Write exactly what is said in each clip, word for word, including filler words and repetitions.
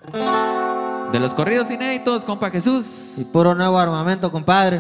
De los corridos inéditos, compa Jesús. Y puro nuevo armamento, compadre.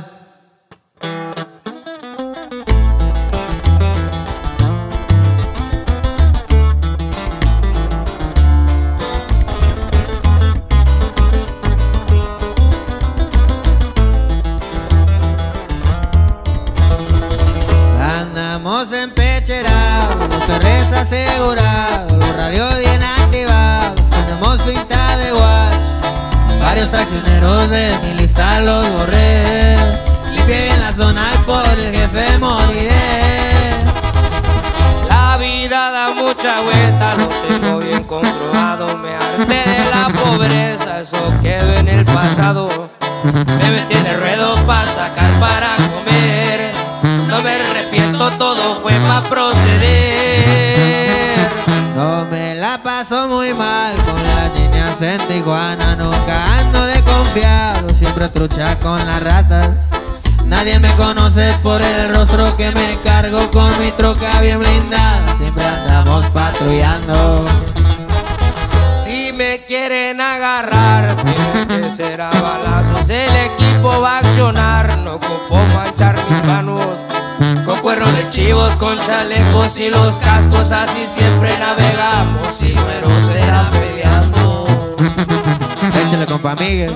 Andamos empecherados, los cerres asegurados, los radios bien activados, tenemos finta de watch. Varios traicioneros de mi lista los borré. Limpié bien la zona y por el jefe moriré. La vida da mucha vuelta, lo tengo bien comprobado. Me harté de la pobreza, eso quedó en el pasado. Me metí en el ruedo para sacar para comer. No me arrepiento, todo fue para proceder. No me la paso muy mal con las niñas en Tijuana. Nunca ando de confiado, siempre trucha con las ratas. Nadie me conoce por el rostro que me cargo con mi troca bien blindada. Siempre andamos patrullando. Si me quieren agarrar, tienen que ser a balazos. El equipo va a accionar, no ocupo manchar mis manos. Con cuernos de chivos, con chalecos y los cascos, así siempre navegamos y Güero será peleando. Échale, compa Miguel.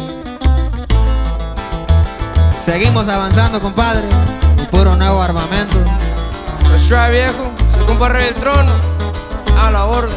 Seguimos avanzando, compadre. Y puro nuevo armamento. Pues ya viejo, su compa Rey del Trono, a la orden.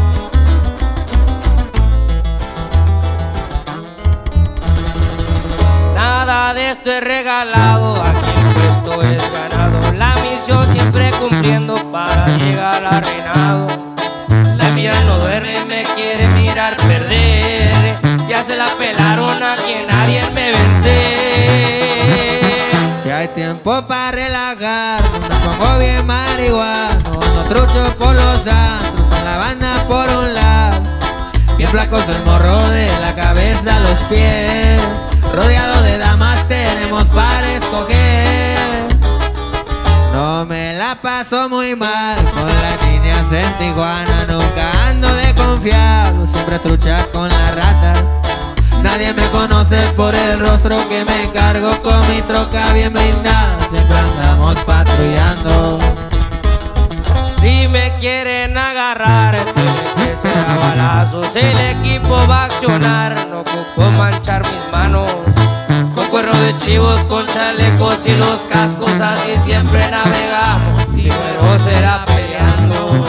Nada de esto es regalado, aquí el puesto es ganado. La misión siempre cumpliendo para llegar al reinado. La vida no duerme, me quiere mirar perder. Ya se la pelaron, a quien nadie me vence. Si hay tiempo para relajar, me pongo bien marihuano. No trucho por los santos, con la banda por un lado. Bien flacos el morro de la cabeza a los pies. Rodeado de damas tenemos para escoger. No me la paso muy mal con las niñas en Tijuana. Nunca ando de confiado, siempre trucha con la rata. Nadie me conoce por el rostro que me cargo con mi troca bien blindada. Siempre andamos patrullando. Si me quieren agarrar, tienen que ser a balazos. El equipo va a accionar, no ocupo manchar mis manos. Con cuernos de chivos, con chalecos y los cascos, así siempre navegamos y Güero será peleando.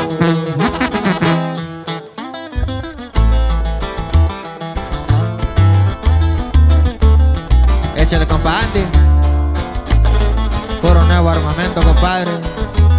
Échale, compa Andy. Puro nuevo armamento, compadre.